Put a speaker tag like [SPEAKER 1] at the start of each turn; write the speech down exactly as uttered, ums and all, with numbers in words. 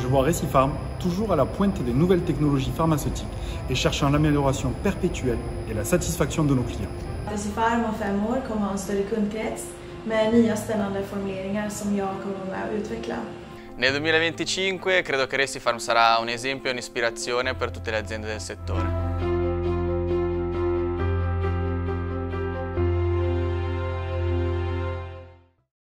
[SPEAKER 1] vois Recipharm toujours à la pointe des nouvelles technologies pharmaceutiques et cherchant l'amélioration perpétuelle et la satisfaction de nos clients.
[SPEAKER 2] Recipharm om fem år kommer ha en större kundkrets med nya spännande formuleringar som jag kommer med att utveckla.
[SPEAKER 3] Nel duemilaventicinque credo che Recipharm sarà un esempio e un'ispirazione per tutte le aziende del settore.